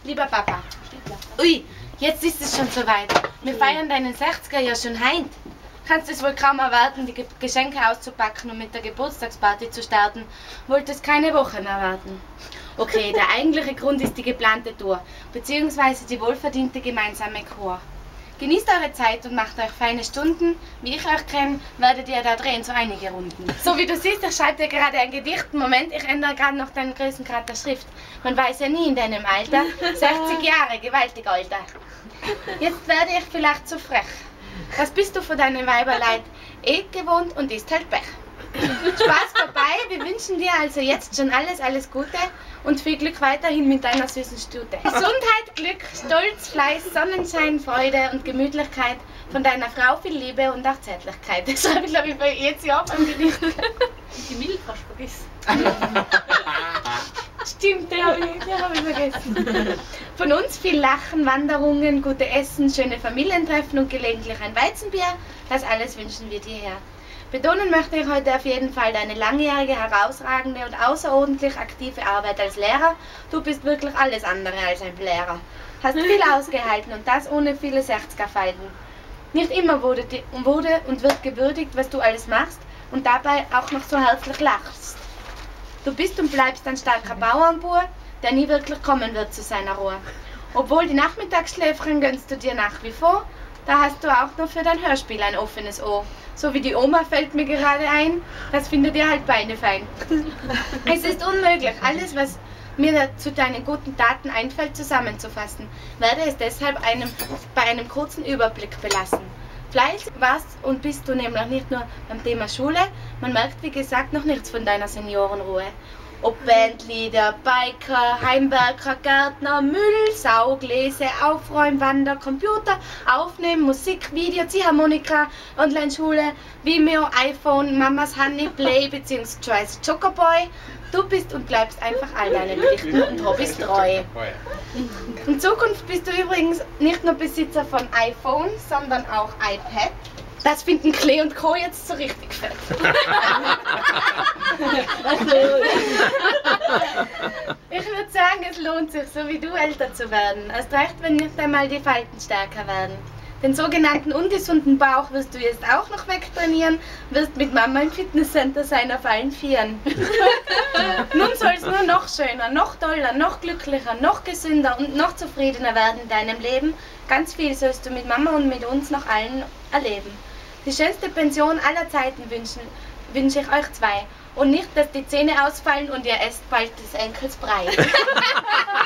Lieber Papa. Ui, jetzt ist es schon soweit. Wir feiern deinen 60er ja schon heint. Kannst es wohl kaum erwarten, die Geschenke auszupacken und mit der Geburtstagsparty zu starten. Wolltest keine Woche mehr warten. Okay, der eigentliche Grund ist die geplante Tour, beziehungsweise die wohlverdiente gemeinsame Kur. Genießt eure Zeit und macht euch feine Stunden. Wie ich euch kenne, werdet ihr da drehen so einige Runden. So wie du siehst, ich schreibe dir gerade ein Gedicht. Moment, ich ändere gerade noch deinen Größengrad der Schrift. Man weiß ja nie in deinem Alter. 60 Jahre, gewaltig Alter. Jetzt werde ich vielleicht zu frech. Was bist du für deine Weiberleid? Gewohnt und ist halt Pech. Spaß vorbei, wir wünschen dir also jetzt schon alles Gute und viel Glück weiterhin mit deiner süßen Stute. Gesundheit, Glück, Stolz, Fleiß, Sonnenschein, Freude und Gemütlichkeit, von deiner Frau viel Liebe und auch Zärtlichkeit. Das schreibe ich, glaube ich, bei jetzt Jahr beim Gedicht. Die Milch fast vergessen. Stimmt, die habe ich vergessen. Von uns viel Lachen, Wanderungen, gute Essen, schöne Familientreffen und gelegentlich ein Weizenbier. Das alles wünschen wir dir her. Betonen möchte ich heute auf jeden Fall deine langjährige, herausragende und außerordentlich aktive Arbeit als Lehrer. Du bist wirklich alles andere als ein Lehrer. Hast viel ausgehalten und das ohne viele 60er-Falten. Nicht immer wurde und wird gewürdigt, was du alles machst und dabei auch noch so herzlich lachst. Du bist und bleibst ein starker Bauernbub, der nie wirklich kommen wird zu seiner Ruhe. Obwohl die Nachmittagsschläfchen gönnst du dir nach wie vor, da hast du auch noch für dein Hörspiel ein offenes Ohr. So wie die Oma fällt mir gerade ein, das findet ihr halt beide fein. Es ist unmöglich, alles was mir zu deinen guten Taten einfällt zusammenzufassen, werde es deshalb bei einem kurzen Überblick belassen. Fleißig warst und bist du nämlich nicht nur beim Thema Schule, man merkt wie gesagt noch nichts von deiner Seniorenruhe. Ob Bandleader, Biker, Heimwerker, Gärtner, Müll, Sauglese, Aufräumen, Wander, Computer, Aufnehmen, Musik, Video, Ziehharmonika, Online-Schule, Vimeo, iPhone, Mamas Honey, Play bzw. Chocoboy. Du bist und bleibst einfach all deinen Pflichten und Hobbys treu. In Zukunft bist du übrigens nicht nur Besitzer von iPhone, sondern auch iPad. Das finden Klee und Co. jetzt so richtig fett. Ich würde sagen, es lohnt sich, so wie du älter zu werden. Erst recht, wenn nicht einmal die Falten stärker werden. Den sogenannten ungesunden Bauch wirst du jetzt auch noch wegtrainieren, wirst mit Mama im Fitnesscenter sein auf allen Vieren. Nun soll es nur noch schöner, noch toller, noch glücklicher, noch gesünder und noch zufriedener werden in deinem Leben. Ganz viel sollst du mit Mama und mit uns noch allen erleben. Die schönste Pension aller Zeiten wünsche ich euch zwei. Und nicht, dass die Zähne ausfallen und ihr esst bald des Enkels Brei.